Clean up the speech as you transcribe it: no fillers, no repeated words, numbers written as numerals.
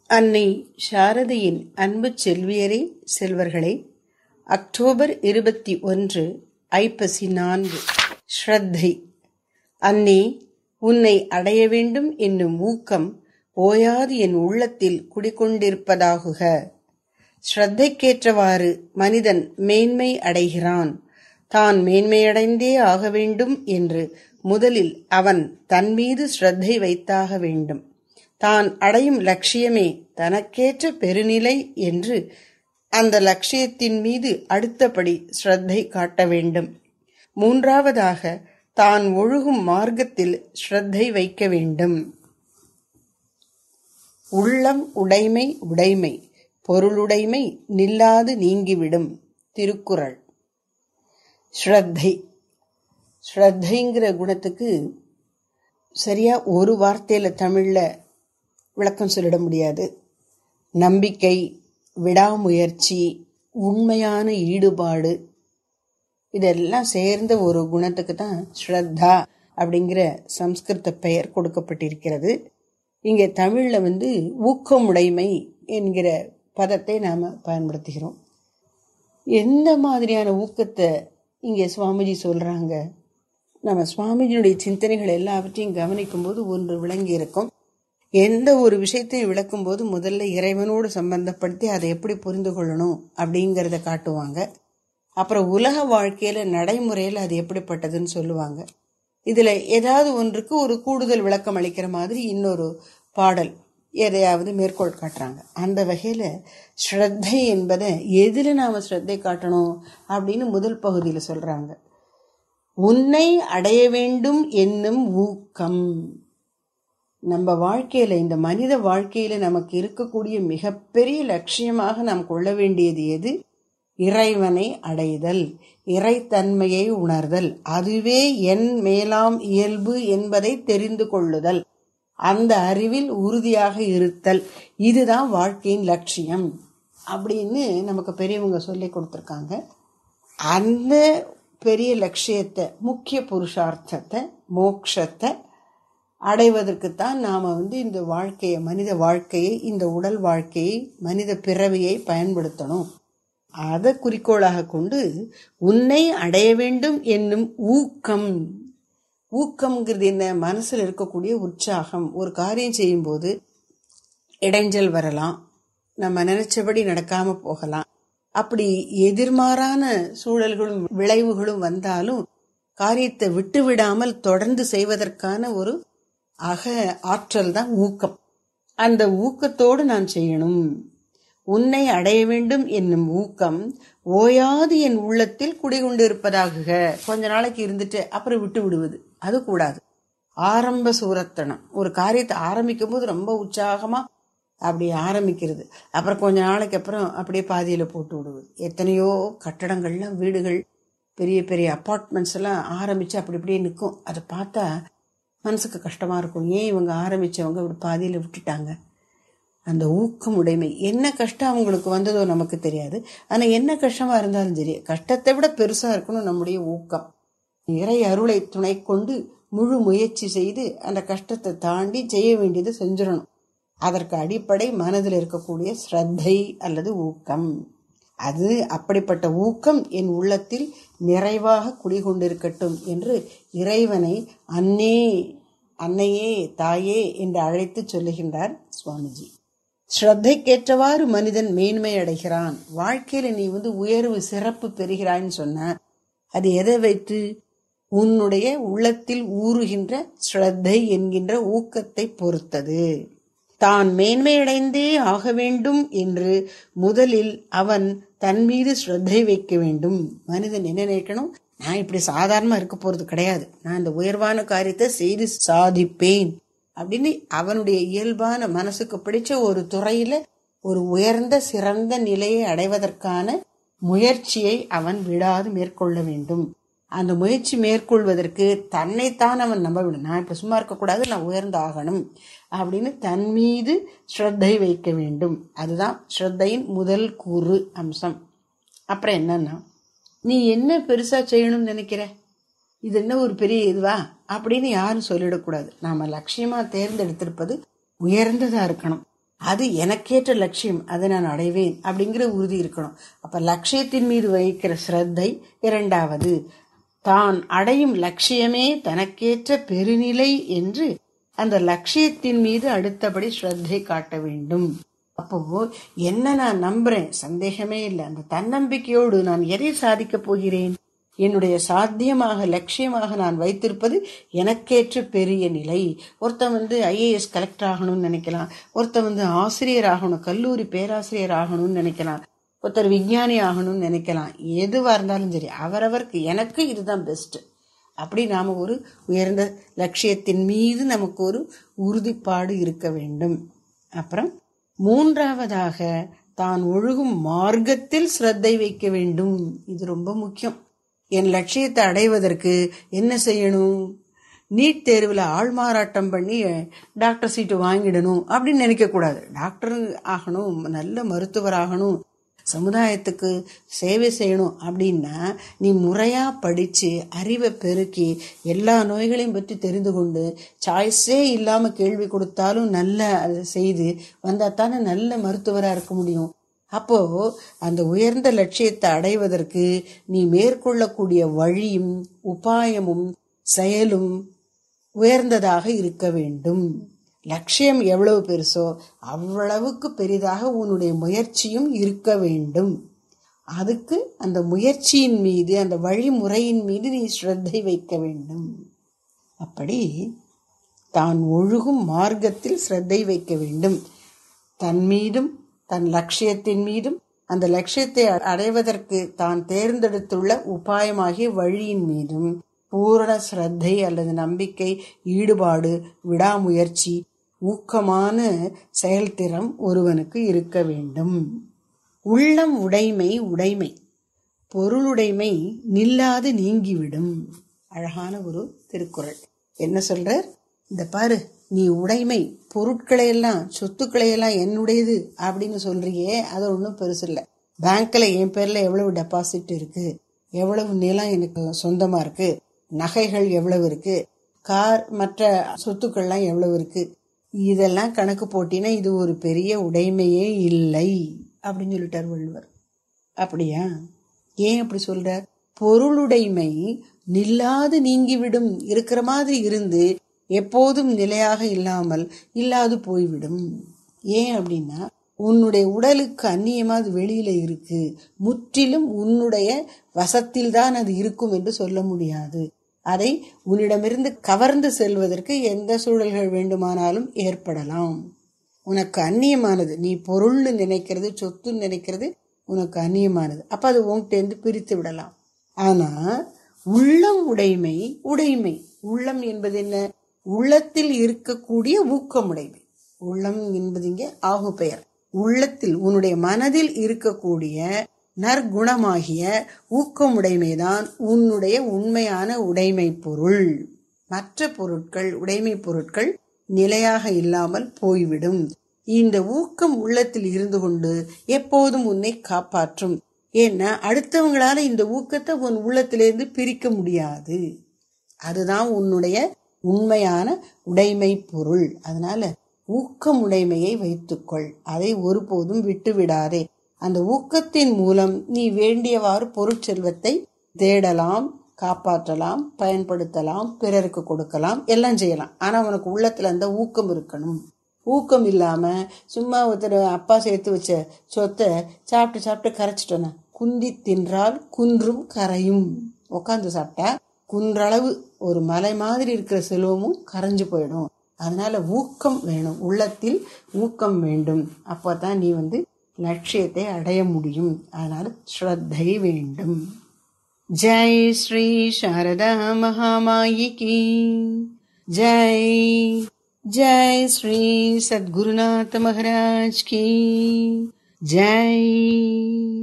அன்னை சாரதையின் அன்பு செல்வியரே, செல்வர்களே, அக்டோபர் 21, ஐப்பசி 4. ஸ்ரத்தை. அன்னே, உன்னை அடைய வேண்டும் என்னும் ஊக்கம் ஓயாது என் உள்ளத்தில் குடிகொண்டிருப்பதாகுக. ஸ்ரத்தைக்கேற்றவாறு மனிதன் மேன்மை அடைகிறான். தான் மேன்மையடைந்தே ஆக வேண்டும் என்று முதலில் அவன் தன் மீது ஸ்ரத்தை வைத்தாக வேண்டும். தான் அடையும் லட்சியமே தனக்கேற்ற பெருநிலை என்று அந்த லட்சியத்தின் மீது அடுத்தபடி ஸ்ரத்தை காட்ட வேண்டும். மூன்றாவதாக தான் ஒழுகும் மார்க்கத்தில் ஸ்ரத்தை வைக்க வேண்டும். உள்ளம் உடைமை உடைமை, பொருளுடைமை நில்லாது நீங்கிவிடும். திருக்குறள். ஸ்ரத்தை. ஸ்ரத்தைங்கிற குணத்துக்கு சரியா ஒரு வார்த்தையில தமிழ்ல விளக்கம் சொல்லிட முடியாது. நம்பிக்கை, விடாமுயற்சி, உண்மையான ஈடுபாடு, இதெல்லாம் சேர்ந்த ஒரு குணத்துக்கு தான் ஸ்ரத்தா அப்படிங்கிற சம்ஸ்கிருத பெயர் கொடுக்கப்பட்டிருக்கிறது. இங்கே தமிழ்ல ஊக்கமுடைமை என்கிற பதத்தை நாம பயன்படுத்துகிறோம். எந்த மாதிரியான ஊக்கத்தை இங்கே சுவாமிஜி சொல்றாங்க? நம்ம சுவாமிஜியுடைய சிந்தனைகள் எல்லாவற்றையும் கவனிக்கும் போது ஒன்று விளங்கி இருக்கும். எந்த ஒரு விஷயத்தையும் விளக்கும் போது முதல்ல இறைவனோடு சம்பந்தப்படுத்தி அதை எப்படி புரிந்து கொள்ளணும் அப்படிங்கிறத காட்டுவாங்க. அப்புறம் உலக வாழ்க்கையில நடைமுறையில அது எப்படிப்பட்டதுன்னு சொல்லுவாங்க. இதுல ஏதாவது ஒன்றுக்கு ஒரு கூடுதல் விளக்கம் அளிக்கிற மாதிரி இன்னொரு பாடல் எதையாவது மேற்கோள் காட்டுறாங்க. அந்த வகையில ஸ்ரத்தை என்பதை எதுல நாம ஸ்ரத்தை காட்டணும் அப்படின்னு முதல் பகுதியில சொல்றாங்க. உன்னை அடைய வேண்டும் என்னும் ஊக்கம். நம்ம வாழ்க்கையில, இந்த மனித வாழ்க்கையில நமக்கு இருக்கக்கூடிய மிகப்பெரிய லட்சியமாக நாம் கொள்ள வேண்டியது எது? இறைவனை அடைதல், இறைத்தன்மையை உணர்தல், அதுவே என் மேலாம் இயல்பு என்பதை தெரிந்து கொள்ளுதல், அந்த அறிவில் உறுதியாக இருத்தல், இதுதான் வாழ்க்கையின் லட்சியம் அப்படின்னு நமக்கு பெரியவங்க சொல்லி கொடுத்துருக்காங்க. அந்த பெரிய லட்சியத்தை, முக்கிய புருஷார்த்தத்தை, மோட்சத்தை அடைவதற்குத்தான் நாம இந்த வாழ்க்கையை, மனித வாழ்க்கையை, இந்த உடல் வாழ்க்கையை, மனித பிறவியை பயன்படுத்தணும். அதை குறிக்கோளாக கொண்டு உன்னை அடைய வேண்டும் என்னும் ஊக்கம். ஊக்கம்ங்கிறது என்ன? மனசுல இருக்கக்கூடிய உற்சாகம். ஒரு காரியம் செய்யும் போது இடைஞ்சல் வரலாம், நம்ம நினைச்சபடி நடக்காம போகலாம். அப்படி எதிர்மாறான சூழல்களும் விளைவுகளும் வந்தாலும் காரியத்தை விட்டு விடாமல் தொடர்ந்து செய்வதற்கான ஒரு அக ஆற்றல் தான் ஊக்கம். அந்த ஊக்கத்தோடு நான் செய்யணும். உன்னை அடைய வேண்டும் என்னும் ஊக்கம் ஓயாது என் உள்ளத்தில் குடிகொண்டு இருப்பதாக. கொஞ்ச நாளைக்கு இருந்துட்டு அப்புறம் விட்டு விடுவது, அது கூடாது. ஆரம்ப சூரத்தனம். ஒரு காரியத்தை ஆரம்பிக்கும் போது ரொம்ப உற்சாகமா அப்படி ஆரம்பிக்கிறது, அப்புறம் கொஞ்ச நாளைக்கு அப்புறம் அப்படியே பாதியில போட்டு விடுவது. எத்தனையோ கட்டடங்கள்லாம், வீடுகள், பெரிய பெரிய அப்பார்ட்மெண்ட்ஸ் எல்லாம் ஆரம்பிச்சு அப்படி இப்படியே நிற்கும். அதை பார்த்தா மனசுக்கு கஷ்டமா இருக்கும். ஏன் இவங்க ஆரம்பிச்சவங்க இப்படி பாதியில விட்டுட்டாங்க? அந்த ஊக்கம் உடைமை. என்ன கஷ்டம் அவங்களுக்கு வந்ததோ நமக்கு தெரியாது. ஆனா என்ன கஷ்டமா இருந்தாலும் சரி, கஷ்டத்தை விட பெருசா இருக்கணும் நம்முடைய ஊக்கம். இறை அருளை துணை கொண்டு முழு முயற்சி செய்து அந்த கஷ்டத்தை தாண்டி செய்ய வேண்டியது செஞ்சிடணும். அதற்கு அடிப்படை மனதில் இருக்கக்கூடிய ஸ்ரத்தை அல்லது ஊக்கம். அது அப்படிப்பட்ட ஊக்கம் என் உள்ளத்தில் நிறைவாக குடிகொண்டிருக்கட்டும் என்று இறைவனை அன்னே, அன்னையே, தாயே என்று அழைத்து சொல்லுகின்றார் சுவாமிஜி. ஸ்ரத்தைக்கேற்றவாறு மனிதன் மேன்மை அடைகிறான். வாழ்க்கையில நீ உயர்வு, சிறப்பு பெறுகிறாய்ன்னு சொன்ன, அது எதை வைத்து? உன்னுடைய உள்ளத்தில் ஊறுகின்ற ஸ்ரத்தை என்கின்ற ஊக்கத்தை பொறுத்தது. தான் மேன்மையடைந்தே ஆக வேண்டும் என்று முதலில் அவன் தன் மீது ஸ்ரத்தை வைக்க வேண்டும். மனிதன் என்ன நினைக்கணும்? நான் இப்படி சாதாரணமா இருக்க போறது கிடையாது, நான் இந்த உயர்வான காரியத்தை செய்து சாதிப்பேன் அப்படின்னு அவனுடைய இயல்பான மனசுக்கு பிடிச்ச ஒரு துறையில ஒரு உயர்ந்த சிறந்த நிலையை அடைவதற்கான முயற்சியை அவன் விடாது மேற்கொள்ள வேண்டும். அந்த முயற்சி மேற்கொள்வதற்கு தன்னைத்தான் அவன் நம்ப வேண்டும். நான் இப்ப சும்மா இருக்கக்கூடாது, நான் உயர்ந்து ஆகணும் அப்படின்னு தன் மீது ஸ்ரத்தை வைக்க வேண்டும். அதுதான் ஸ்ரத்தையின் முதல் கூறு அம்சம். அப்புறம் என்னன்னா, நீ என்ன பெருசா செய்யணும்னு நினைக்கிற, இது என்ன ஒரு பெரிய இதுவா அப்படின்னு யாரும் சொல்லிடக்கூடாது. நாம லட்சியமா தேர்ந்தெடுத்திருப்பது உயர்ந்ததா இருக்கணும். அது எனக்கேற்ற லட்சியம், அதை நான் அடைவேன் அப்படிங்கிற உறுதி இருக்கணும். அப்ப லட்சியத்தின் மீது வைக்கிற ஸ்ரத்தை இரண்டாவது. தான் அடையும் லட்சியமே தனக்கேற்ற பெருநிலை என்று அந்த லட்சியத்தின் மீது அடுத்தபடி ஸ்ரத்தை காட்ட வேண்டும். அப்போ என்ன நான் நம்புறேன், சந்தேகமே இல்லை. அந்த தன்னம்பிக்கையோடு நான் எதை சாதிக்க போகிறேன், என்னுடைய சாத்தியமாக லட்சியமாக நான் வைத்திருப்பது எனக்கேற்ற பெரிய நிலை. ஒருத்தன் ஐஏஎஸ் கலெக்டர் ஆகணும்னு நினைக்கலாம், ஒருத்தன் ஆசிரியர் ஆகணும், கல்லூரி பேராசிரியர் ஆகணும்னு நினைக்கலாம், ஒருத்தர் விஞ்ஞானி ஆகணும்னு நினைக்கலாம். எதுவா இருந்தாலும் சரி, அவரவருக்கு எனக்கு இதுதான் பெஸ்ட். அப்படி நாம ஒரு உயர்ந்த லட்சியத்தின் மீது நமக்கு ஒரு உறுதிப்பாடு இருக்க வேண்டும். அப்புறம் மூன்றாவதாக தான் ஒழுகும் மார்க்கத்தில் ஸ்ரத்தை வைக்க வேண்டும். இது ரொம்ப முக்கியம். என் லட்சியத்தை அடைவதற்கு என்ன செய்யணும், நீட் தேர்வில் ஆள்மாறாட்டம் பண்ணி டாக்டர் சீட்டு வாங்கிடணும் அப்படின்னு நினைக்க கூடாது. டாக்டர் ஆகணும், நல்ல மருத்துவர் ஆகணும், சமுதாயத்துக்கு சேவை செய்யணும் அப்படின்னா நீ முறையா படிச்சு அறிவை பெருக்கி எல்லா நோய்களையும் பற்றி தெரிந்து கொண்டு சாய்ஸே இல்லாம கேள்வி கொடுத்தாலும் நல்ல அதை செய்து வந்தா தானே நல்ல மருத்துவரா இருக்க முடியும். அப்போ அந்த உயர்ந்த லட்சியத்தை அடைவதற்கு நீ மேற்கொள்ளக்கூடிய வழியும் உபாயமும் செயலும் உயர்ந்ததாக இருக்க வேண்டும். லட்சியம் எவ்வளவு பெருசோ அவ்வளவுக்கு பெரிதாக உன்னுடைய முயற்சியும் இருக்க வேண்டும். அதுக்கு அந்த முயற்சியின் மீது, அந்த வழிமுறையின் மீது நீ ஸ்ரத்தை வைக்க வேண்டும். அப்படி தான் ஒழுகும் மார்க்கத்தில் ஸ்ரத்தை வைக்க வேண்டும். தன் மீதும் தன் லட்சியத்தின் மீதும் அந்த லட்சியத்தை அடைவதற்கு தான் தேர்ந்தெடுத்துள்ள உபாயமாகிய வழியின் மீதும் பூரண ஸ்ரத்தை அல்லது நம்பிக்கை, ஈடுபாடு, விடாமுயற்சி, ஊக்கமான செயல்திறம் ஒருவனுக்கு இருக்க வேண்டும். உள்ளம் உடைமை உடைமை, பொருளுடைமை நில்லாது நீங்கிவிடும். அழகான ஒரு திருக்குறள். என்ன சொல்றார், இந்த பாரு, நீ உடைமை, பொருட்களையெல்லாம் சொத்துக்களையெல்லாம் என்னுடையது அப்படின்னு சொல்றியே, அது ஒன்றும் பெருசு இல்லை. பேங்க்ல என் பேர்ல எவ்வளவு டெபாசிட் இருக்கு, எவ்வளவு நிலம் எனக்கு சொந்தமா இருக்கு, நகைகள் எவ்வளவு இருக்கு, கார் மற்ற சொத்துக்கள்லாம் எவ்வளவு இருக்கு, இதெல்லாம் கணக்கு போட்டினா இது ஒரு பெரிய உடைமையே இல்லை அப்படின்னு சொல்லிட்டார் வள்ளுவர். அப்படியா? ஏன் அப்படி சொல்றார்? பொருளுடைமை நில்லாது நீங்கிவிடும், இருக்கிற மாதிரி இருந்து எப்போதும் நிலையாக இல்லாமல் இல்லாது போய்விடும். ஏன் அப்படின்னா, உன்னுடைய உடலுக்கு அந்நியமா அது வெளியில இருக்கு, முற்றிலும் உன்னுடைய வசத்தில் தான் அது இருக்கும் என்று சொல்ல முடியாது. அதை உன்னிடமிருந்து கவர்ந்து செல்வதற்கு எந்த சூழல்கள் வேண்டுமானாலும் ஏற்படலாம். உனக்கு அந்நியமானது, நீ பொருள்னு நினைக்கிறது, சொத்துன்னு நினைக்கிறது உனக்கு அந்நியமானது. அப்ப அது உன்கிட்ட பிரித்து விடலாம். ஆனா உள்ளம் உடைமை உடைமை. உள்ளம் என்பது என்ன? உள்ளத்தில் இருக்கக்கூடிய ஊக்கமுடைமை. உள்ளம் என்பது இங்கே ஆகு பெயர். உள்ளத்தில், உன்னுடைய மனதில் இருக்கக்கூடிய நற்குணமாகிய ஊக்கமுடைமைதான் உன்னுடைய உண்மையான உடைமை பொருள். மற்ற பொருட்கள், உடைமை பொருட்கள் நிலையாக இல்லாமல் போய்விடும். இந்த ஊக்கம் உள்ளத்தில் இருந்து கொண்டு எப்போதும் உன்னை காப்பாற்றும். ஏன்னா அடுத்தவங்களால இந்த ஊக்கத்தை உன் உள்ளத்திலிருந்து பிரிக்க முடியாது. அதுதான் உன்னுடைய உண்மையான உடைமை பொருள். அதனால ஊக்கம் உடைமையை வைத்துக்கொள், அதை ஒருபோதும் விட்டு விடாதே. அந்த ஊக்கத்தின் மூலம் நீ வேண்டியவாறு பொருட்செல்வத்தை தேடலாம், காப்பாற்றலாம், பயன்படுத்தலாம், பிறருக்கு கொடுக்கலாம், எல்லாம் செய்யலாம். ஆனா உனக்கு உள்ளத்துல அந்த ஊக்கம் இருக்கணும். ஊக்கம் இல்லாம சும்மா ஒருத்தர் அப்பா சேர்த்து வச்ச சொத்தை சாப்பிட்டு சாப்பிட்டு கரைச்சிட்டோன்னா, குந்தி தின்றால் குன்றும் கரையும். உட்காந்து சாப்பிட்டா குன்றளவு ஒரு மலை மாதிரி இருக்கிற செல்வமும் கரைஞ்சு போயிடும். அதனால ஊக்கம் வேணும், உள்ளத்தில் ஊக்கம் வேண்டும். அப்போதான் நீ லட்சியத்தை அடைய முடியும். அதனால ஸ்ரத்தை வேண்டும். ஜெய் ஸ்ரீ சாரதா மகாமாயி கி ஜெய். ஜெய் ஸ்ரீ சத்குருநாத மகாராஜ் கி ஜெய்.